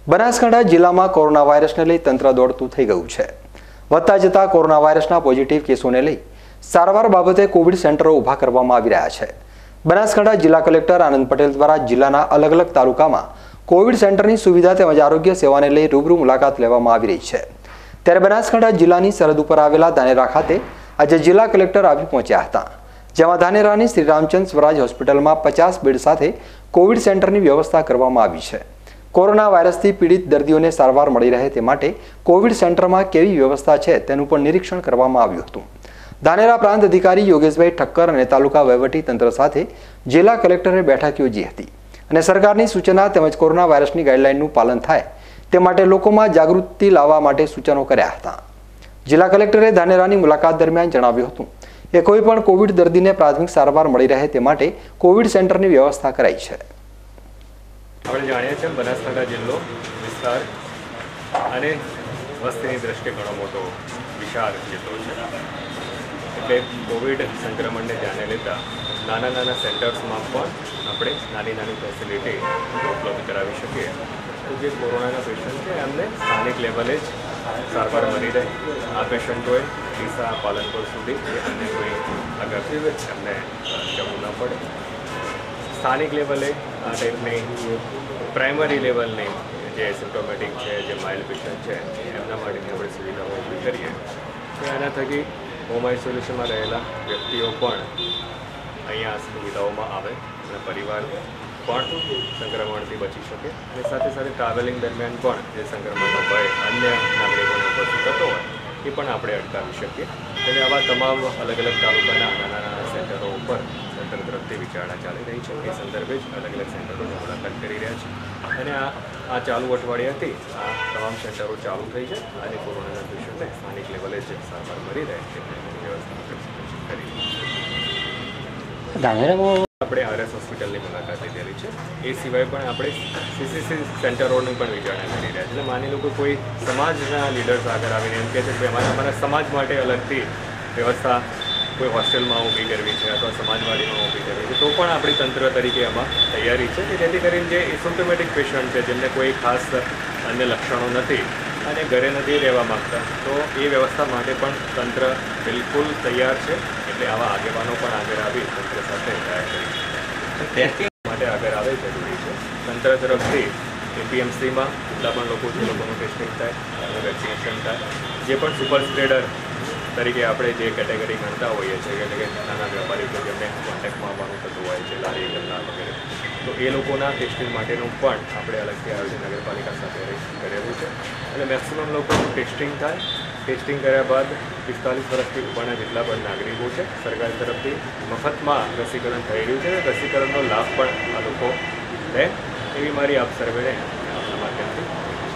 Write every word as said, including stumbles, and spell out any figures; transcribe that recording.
બનાસકાંઠા જિલ્લામાં કોરોના વાયરસને લઈ તંત્ર દોડતું થઈ ગયું છે। વધતા જતા કોરોના વાયરસના પોઝિટિવ કેસોને લઈ સારવાર બાબતે કોવિડ સેન્ટરો ઊભા કરવામાં આવી રહ્યા છે। બનાસકાંઠા જિલ્લા કલેક્ટર આનંદ પટેલ દ્વારા જિલ્લાના અલગ અલગ તાલુકામાં કોવિડ સેન્ટરની સુવિધા તેમજ આરોગ્ય સેવાને લઈ રૂબરૂ મુલાકાત લેવામાં આવી રહી છે। ત્યારે બનાસકાંઠા જિલ્લાની સરહદ ઉપર આવેલા ધાનેરા ખાતે આજે જિલ્લા કલેક્ટર આવી પહોંચ્યા હતા, જેમાં ધાનેરાની શ્રી રામચંદ્ર સ્વરાજ હોસ્પિટલમાં પચાસ બેડ સાથે કોવિડ સેન્ટરની વ્યવસ્થા કરવામાં આવી છે। કોરોના વાયરસથી પીડિત દર્દીઓને સારવાર મળી રહે તે માટે કોવિડ સેન્ટરમાં કેવી વ્યવસ્થા છે તેનું પણ નિરીક્ષણ કરવામાં આવ્યું હતું। ધાનેરા પ્રાંત અધિકારી યોગેશભાઈ ઠક્કર અને તાલુકા વહીવટી તંત્ર સાથે જિલ્લા કલેક્ટરે બેઠક યોજી હતી અને સરકારની સૂચના તેમજ કોરોના વાયરસની ગાઈડલાઈનનું પાલન થાય તે માટે લોકોમાં જાગૃતિ લાવવા માટે સૂચનો કર્યા હતા। જિલ્લા કલેક્ટરે ધાનેરાની મુલાકાત દરમિયાન જણાવ્યું હતું કે કોઈ પણ કોવિડ દર્દીને પ્રાથમિક સારવાર મળી રહે તે માટે કોવિડ સેન્ટરની વ્યવસ્થા કરાઈ છે। આપણે જાણીએ છીએ બનાસકાંઠા જિલ્લો વિસ્તાર અને વસ્તીની દ્રષ્ટિએ ઘણો મોટો વિશાળ જિલ્લો છે, એટલે કોવિડ સંક્રમણને ધ્યાને લેતા નાના નાના સેન્ટર્સમાં પણ આપણે નાની નાની ફેસિલિટી ઉપલબ્ધ કરાવી શકીએ તો જે કોરોનાના પેશન્ટ છે એમને સ્થાનિક લેવલે જ સારવાર મળી રહે। આ પેશન્ટોએ ડીસા પાલનપુર સુધી કે અન્ય કોઈ આગળથી એમને જવું ન પડે। સ્થાનિક લેવલે આ ટાઈપની પ્રાઇમરી લેવલની જે સિમ્ટોમેટિક છે, જે માઇલ્ડ પેશન્ટ છે એમના માટેની આપણે સુવિધાઓ ઊભી કરીએ તો એના થકી હોમ આઇસોલેશનમાં રહેલા વ્યક્તિઓ પણ અહીંયા સુવિધાઓમાં આવે અને પરિવાર પણ સંક્રમણથી બચી શકે અને સાથે સાથે ટ્રાવેલિંગ દરમિયાન પણ જે સંક્રમણનો ભય અન્ય નાગરિકોને ઉપસ્થિત થતો હોય એ પણ આપણે અટકાવી શકીએ। એટલે આવા તમામ અલગ અલગ તાલુકાના નાના નાના સેન્ટરો ઉપર તંત્ર તરફથી વિચારણા ચાલી રહી છે। એ સંદર્ભે જ અલગ અલગ સેન્ટરોની મુલાકાત કરી રહ્યા છે અને આ આ ચાલુ અઠવાડિયાથી આ તમામ સેન્ટરો ચાલુ થઈ છે અને કોરોનાના પેશન્ટને સ્થાનિક લેવલે જ સારવાર મળી રહે છે તેની વ્યવસ્થા આપણે કરી ધાનેરામાં આપણે આરએસ હોસ્પિટલની મુલાકાત લીધેલી છે। એ સિવાય પણ આપણે સીસીસી સેન્ટરોની પણ વિચારણા કરી રહ્યા છે। એટલે માની લો કે કોઈ સમાજના લીડર્સ આગળ આવીને એમ કહે છે કે અમારા અમારા સમાજ માટે અલગથી વ્યવસ્થા કોઈ હોસ્ટેલમાં ઊભી કરવી છે અથવા સમાજવાડીમાં ઊભી કરવી છે તો પણ આપણી તંત્ર તરીકે આમાં તૈયારી છે કે જેથી કરીને જે એસિમ્પ્ટોમેટિક પેશન્ટ છે જેમને કોઈ ખાસ અન્ય લક્ષણો નથી અને ઘરે નથી રહેવા માગતા તો એ વ્યવસ્થા માટે પણ તંત્ર બિલકુલ તૈયાર છે। એટલે આવા આગેવાનો પણ આગળ આવી તંત્ર સાથે તૈયાર કરી ટેસ્ટિંગ માટે આગળ આવે જરૂરી છે। તંત્ર તરફથી એપીએમસીમાં જેટલા પણ લોકો જે લોકોનું ટેસ્ટિંગ થાય અને વેક્સિનેશન થાય, જે પણ સુપર સ્પ્રેડર તરીકે આપણે જે કેટેગરી ગણતા હોઈએ છીએ એટલે કે નાના વેપારીઓ જેમને કોન્ટેક્ટમાં આવવાનું થતું હોય છે, લારી ગલ્લા વગેરે, તો એ લોકોના ટેસ્ટિંગ માટેનું પણ આપણે અલગથી આયોજન નગરપાલિકા સાથે કરેલું છે। એટલે મેક્સિમમ લોકોનું ટેસ્ટિંગ થાય। ટેસ્ટિંગ કર્યા બાદ પિસ્તાલીસ વર્ષથી ઉપરના જેટલા પણ નાગરિકો છે સરકાર તરફથી મફતમાં રસીકરણ થઈ રહ્યું છે। રસીકરણનો લાભ પણ આ લોકો લે એવી મારી આપ સર્વેને